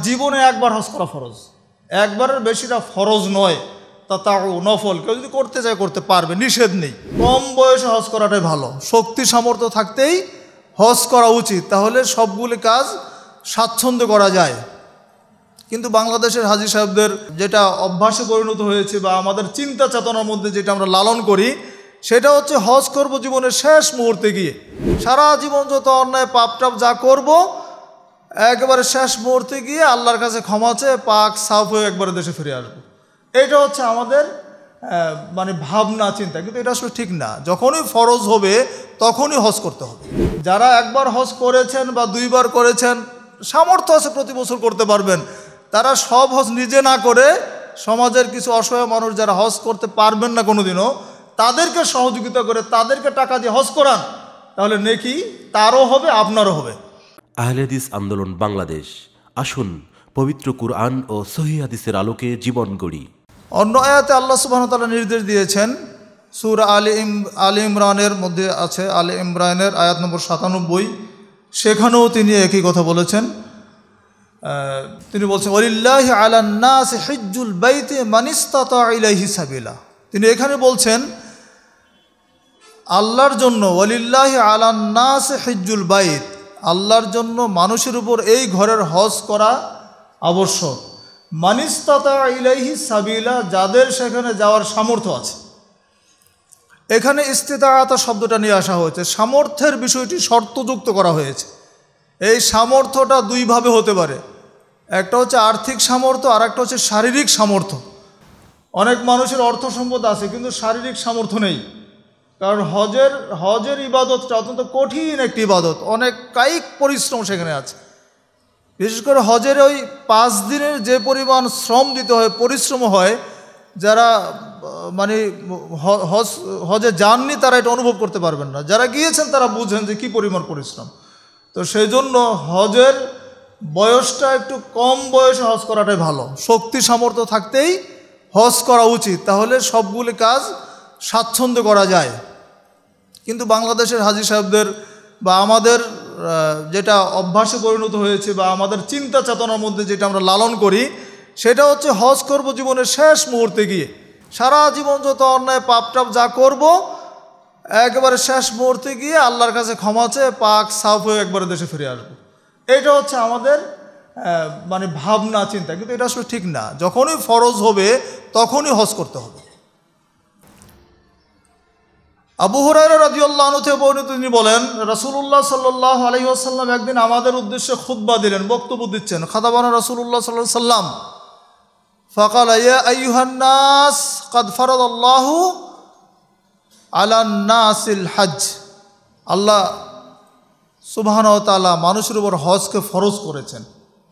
জীবনে একবার হজ করা ফরজ, একবারের বেশিটা ফরজ নয়, তাও নফল কেউ যদি করতে চায় করতে পারবে, নিষেধ নেই। কম বয়সে হজ করাটাই ভালো, শক্তি সামর্থ্য থাকতেই হজ করা উচিত, তাহলে সবগুলি কাজ স্বাচ্ছন্দ্য করা যায়। কিন্তু বাংলাদেশের হাজী সাহেবদের যেটা অভ্যাসে পরিণত হয়েছে বা আমাদের চিন্তা চেতনার মধ্যে যেটা আমরা লালন করি, সেটা হচ্ছে হজ করব জীবনের শেষ মুহূর্তে গিয়ে। সারা জীবন যত অন্যায় পাপ টাপ যা করব, একেবারে শেষ মুহূর্তে গিয়ে আল্লাহর কাছে ক্ষমা চেয়ে পাক সাফ হয়ে একবারে দেশে ফিরে আসবো। এটা হচ্ছে আমাদের ভাবনা চিন্তা, কিন্তু এটা আসলে ঠিক না। যখনই ফরজ হবে তখনই হজ করতে হবে। যারা একবার হজ করেছেন বা দুইবার করেছেন, সামর্থ্য আছে প্রতি বছর করতে পারবেন, তারা সব হজ নিজে না করে সমাজের কিছু অসহায় মানুষ যারা হজ করতে পারবেন না কোনোদিনও, তাদেরকে সহযোগিতা করে তাদেরকে টাকা দিয়ে হজ করান, তাহলে নেকি তারও হবে আপনারও হবে। আহলে হাদিস আন্দোলন বাংলাদেশ, আসুন পবিত্র কুরআন ও সহিহ হাদিসের আলোকে জীবন গড়ি। অন্য আয়াতে আল্লাহ সুবহানাহু ওয়া তাআলা নির্দেশ দিয়েছেন, সূরা আলে ইমরানের মধ্যে আছে, আলে ইমরানের আয়াত নম্বর 97, সেখানেও তিনি একই কথা বলেছেন। তিনি বলছেন ওয়ালিল্লাহি আলান নাসি হিজ্জুল বাইতি মান ইসতাতা ইলাইহি সাবিলা। তিনি এখানে বলছেন আল্লাহর জন্য, ওয়ালিল্লাহি আলান নাসি হিজ্জুল বাইত, আল্লাহর জন্য মানুষের উপর এই ঘরের হজ করা আবশ্যক। মান ইসতাতা ইলাইহি সাবিলা, যাদের সেখানে যাওয়ার সামর্থ্য আছে। এখানে ইস্তিতাআত শব্দটা নিয়ে আসা হয়েছে, সামর্থ্যের বিষয়টি শর্তযুক্ত করা হয়েছে। এই সামর্থ্যটা দুইভাবে হতে পারে, একটা হচ্ছে আর্থিক সামর্থ্য আর একটা হচ্ছে শারীরিক সামর্থ্য। অনেক মানুষের অর্থ সম্পদ আছে কিন্তু শারীরিক সামর্থ্য নেই, কারণ হজের ইবাদতটা অত্যন্ত কঠিন একটি ইবাদত, অনেক কায়িক পরিশ্রম সেখানে আছে। বিশেষ করে হজের ওই 5 দিনের যে পরিমাণ শ্রম দিতে হয়, পরিশ্রম হয়, যারা হজে যাননি তারা এটা অনুভব করতে পারবেন না, যারা গিয়েছেন তারা বুঝেন যে কী পরিমাণ পরিশ্রম। তো সেই জন্য হজের বয়সটা একটু কম বয়সে হজ করাটাই ভালো, শক্তি সামর্থ্য থাকতেই হজ করা উচিত, তাহলে সবগুলি কাজ স্বাচ্ছন্দ্য করা যায়। কিন্তু বাংলাদেশের হাজী সাহেবদের বা আমাদের যেটা অভ্যাসে পরিণত হয়েছে বা আমাদের চিন্তা চেতনার মধ্যে যেটা আমরা লালন করি, সেটা হচ্ছে হজ করব জীবনের শেষ মুহূর্তে গিয়ে। সারা জীবন যত অন্যায় পাপ টাপ যা করব, একেবারে শেষ মুহূর্তে গিয়ে আল্লাহর কাছে ক্ষমা চেয়ে পাক সাফ হয়ে একবারে দেশে ফিরে আসবো। এটা হচ্ছে আমাদের ভাবনা চিন্তা, কিন্তু এটা আসলে ঠিক না। যখনই ফরজ হবে তখনই হজ করতে হবে। আবু হুরায়রা রাদিয়াল্লাহু আনহু থেকে বর্ণিত, তিনি বলেন রাসূলুল্লাহ সাল্লাল্লাহু আলাইহি ওয়াসাল্লাম একদিন আমাদের উদ্দেশ্যে খুতবা দিলেন, বক্তব্য দিচ্ছেন। খাতাবানা রাসূলুল্লাহ সাল্লাল্লাহু আলাইহি ওয়াসাল্লাম ফাকালা ইয়া আইয়ুহান নাস ক্বাদ ফারাদাল্লাহু আলান নাসিল হজ। আল্লাহ সুবহানাহু ওয়া তাআলা মানুষের উপর হজকে ফরজ করেছেন।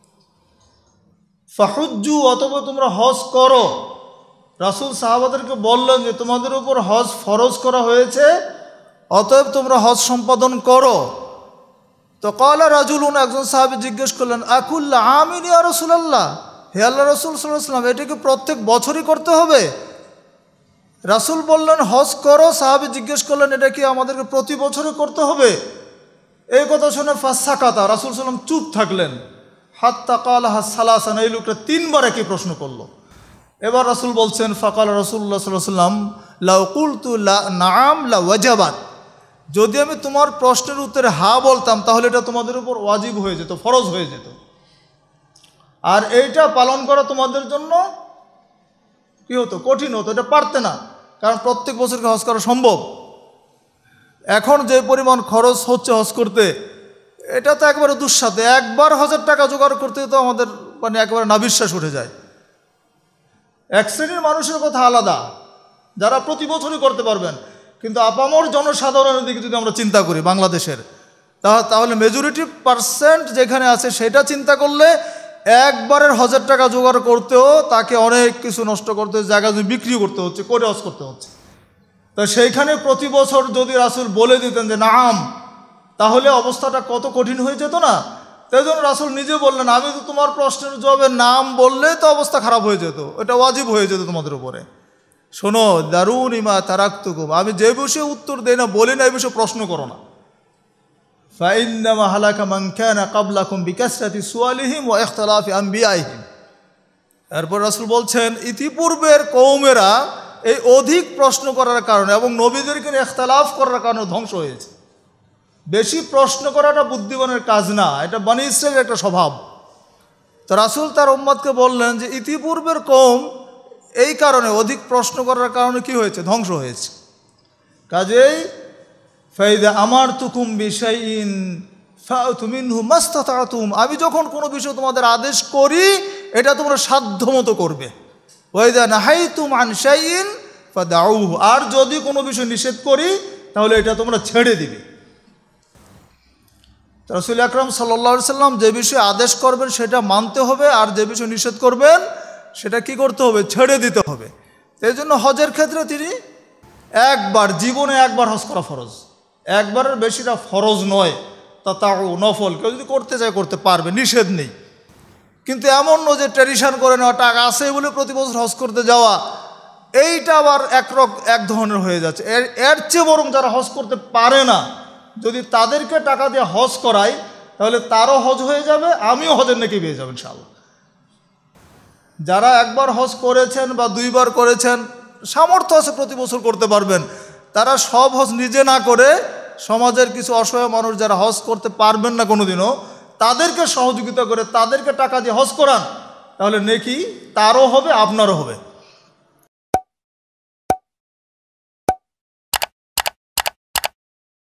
ফাহুজ্জু, অতঃপর তোমরা হজ করো। রাসূল সাহাবাদেরকে বললেন যে তোমাদের উপর হজ ফরজ করা হয়েছে, অতএব তোমরা হজ সম্পাদন করো। তো ক্বালা রাজুলুন, একজন সাহাবী জিজ্ঞেস করলেন, আকুল্লা আমিন ইয়া রাসূলুল্লাহ, হে আল্লাহ রাসূল সাল্লাল্লাহু আলাইহি ওয়াসাল্লাম, এটাকে প্রত্যেক বছরই করতে হবে? রাসূল বললেন হজ করো। সাহাবী জিজ্ঞেস করলেন এটা কি আমাদেরকে প্রতি বছরই করতে হবে? এই কথা শুনে ফাসাকাতা, রাসূল সাল্লাল্লাহু আলাইহি ওয়াসাল্লাম চুপ থাকলেন। হাত্তা ক্বালাহা সালাসান, এই লোকটা 3 বার একই প্রশ্ন করলো। এবার রাসূল বলছেন, ফাকাল রাসূলুল্লাহ সাল্লাল্লাহু আলাইহি ওয়াসাল্লাম লাউ কুলতু নাআম লা ওয়াজাবাত, যদি আমি তোমার প্রশ্নের উত্তরে হ্যাঁ বলতাম তাহলে এটা তোমাদের উপর ওয়াজিব হয়ে যেত, ফরজ হয়ে যেত, আর এইটা পালন করা তোমাদের জন্য কি হতো, কঠিন হতো, এটা পারতে না, কারণ প্রত্যেক বছরকে হজ করা সম্ভব। এখন যে পরিমাণ খরচ হচ্ছে হজ করতে, এটা তো একবারে দুঃসাধ্য। একবার 1000 টাকা জোগাড় করতে তো আমাদের একবারে নাবিশ্বাস উঠে যায়। এক শ্রেণীর মানুষের কথা আলাদা, যারা প্রতি বছরই করতে পারবেন, কিন্তু আপামর জনসাধারণের দিকে যদি আমরা চিন্তা করি বাংলাদেশের, তাহলে মেজরিটি পার্সেন্ট যেখানে আছে সেটা চিন্তা করলে একবারের 1000 টাকা জোগাড় করতেও তাকে অনেক কিছু নষ্ট করতে হচ্ছে, জায়গা জমি বিক্রি করতে হচ্ছে, করে হজ করতে হচ্ছে। তো সেইখানে প্রতি বছর যদি রাসূল বলে দিতেন যে নাম, তাহলে অবস্থাটা কত কঠিন হয়ে যেত না? তাই জন্য রাসূল নিজে বললেন, আমি তো তোমার প্রশ্নের জবাবে নাম বললে তো অবস্থা খারাপ হয়ে যেত, এটা ওয়াজিব হয়ে যেত তোমাদের উপরে। শোনো, দারুনি মা তারাকতুকুম, আমি যে বিষয়ে উত্তর দেই না, বলি না, এই বিষয়ে প্রশ্ন করো না। ফাইন্নামা হালাকা মান কানা ক্বাবলাকুম বিকাসরাতি সুআলিহিম ওয়া ইখতিলাফি আনবিয়াইহিম। এরপর রাসূল বলছেন ইতিপূর্বের কওমেরা এই অধিক প্রশ্ন করার কারণে এবং নবীদেরকে ইখতিলাফ করার কারণে ধ্বংস হয়েছে। বেশি প্রশ্ন করাটা বুদ্ধিমানের কাজ না, এটা বনী ইসরাইলের একটা স্বভাব। তো রাসূল তার উম্মতকে বললেন যে ইতিপূর্বের কওম এই কারণে অধিক প্রশ্ন করার কারণে কি হয়েছে, ধ্বংস হয়েছে। কাজেই ফাইদা আমারতুকুম বিশাইইন ফাআতু মিনহু মাসতাতাতুম, আমি যখন কোনো বিষয় তোমাদের আদেশ করি এটা তোমরা সাধ্যমতো করবে। ওয়াইদা নাহাইতুম আন শাইইন ফাদাউহু, আর যদি কোনো বিষয় নিষেধ করি তাহলে এটা তোমরা ছেড়ে দিবে। রাসূল আকরাম সাল্লাল্লাহু আলাইহি সাল্লাম যে বিষয়ে আদেশ করবেন সেটা মানতে হবে, আর যে বিষয় নিষেধ করবেন সেটা কি করতে হবে, ছেড়ে দিতে হবে। এই জন্য হজের ক্ষেত্রে তিনি জীবনে একবার হজ করা ফরজ, একবারের বেশিটা ফরজ নয়, তাতাউ নফল, কেউ যদি করতে চায় করতে পারবে, নিষেধ নেই। কিন্তু এমন নয় যে ট্র্যাডিশন করে নেওয়া, টাকা আছে বলে প্রতি বছর হজ করতে যাওয়া, এইটা আবার এক ধরনের হয়ে যাচ্ছে। এর চেয়ে বরং যারা হজ করতে পারে না, যদি তাদেরকে টাকা দিয়ে হজ করাই তাহলে তারও হজ হয়ে যাবে, আমিও হজের নেকি পেয়ে যাবেন ইনশাআল্লাহ। যারা একবার হজ করেছেন বা দুইবার করেছেন, সামর্থ্য আছে প্রতি বছর করতে পারবেন, তারা সব হজ নিজে না করে সমাজের কিছু অসহায় মানুষ যারা হজ করতে পারবেন না কোনোদিনও, তাদেরকে সহযোগিতা করে তাদেরকে টাকা দিয়ে হজ করান, তাহলে নেকি তারও হবে আপনারও হবে।